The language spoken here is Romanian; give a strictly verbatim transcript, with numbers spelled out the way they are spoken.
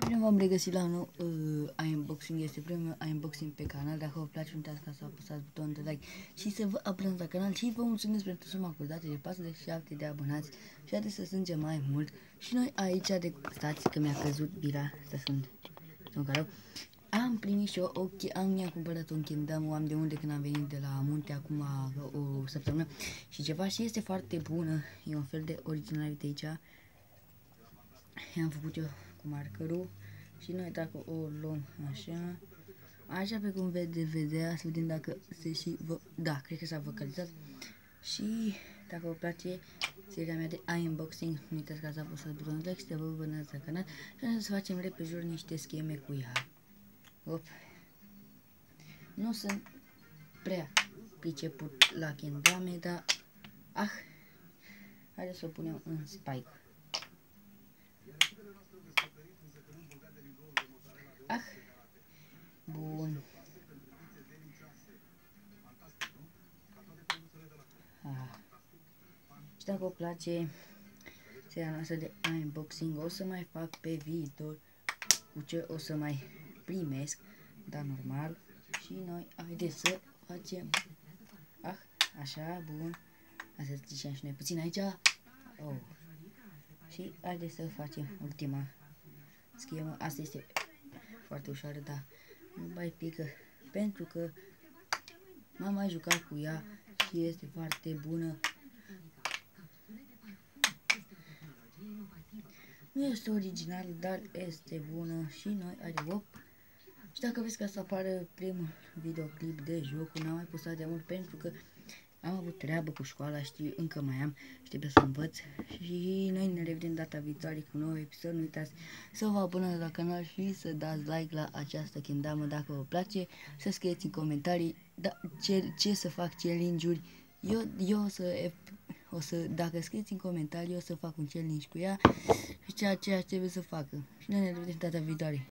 bine v-am regăsit la un nou uh, unboxing. Este primul unboxing pe canal. Dacă vă place, nu uitați ca să apăsați butonul de like și să vă abonați la canal. Și vă mulțumesc pentru suma acordată de patruzeci și șapte de abonați și haideți să strângem mai mult. Și noi aici, de stați că mi-a căzut bira, să sunt un carou. Am primit și eu, ok, am mi-a cumpărat un Kendama, am de unde când am venit de la munte acum o săptămână și ceva și este foarte bună. E un fel de originalitate aici. I-am făcut eu cu markerul și noi dacă o luăm așa, așa pe cum vede, vedea, să vedem dacă se și vă, da, cred că s-a vocalizat. Și dacă vă place seria mea de unboxing, nu uitați că să apăsați butonul like și să vă abonați la canal și să facem repejor niște scheme cu ea. Op. Nu sunt prea priceput la kendame, dar ah, haideți să o punem în spike. Ah, bun. Ah. Și dacă vă place seria noastră de unboxing, o să mai fac pe viitor cu ce o să mai primesc, dar normal. Și noi haideți să facem. Ah, așa, bun. Asta zicem și noi puțin aici. Oh. Și haideți să facem ultima schemă. Asta este foarte ușoară, dar nu mai pică, pentru că m-am mai jucat cu ea și este foarte bună. Nu este original, dar este bună și noi, haide, op. Și dacă vreți ca să apară primul videoclip de joc, n-am mai postat de mult pentru că am avut treabă cu școala, știu, încă mai am și trebuie să învăț. Și noi ne revedem data viitoare cu un nou episod. Nu uitați să vă abonați la canal și să dați like la această kendamă dacă vă place. Să scrieți în comentarii da, ce, ce să fac challenge-uri. Eu, eu o să, o să, dacă scrieți în comentarii, eu o să fac un challenge cu ea și ceea ce trebuie să facă. Și noi ne revedem data viitoare.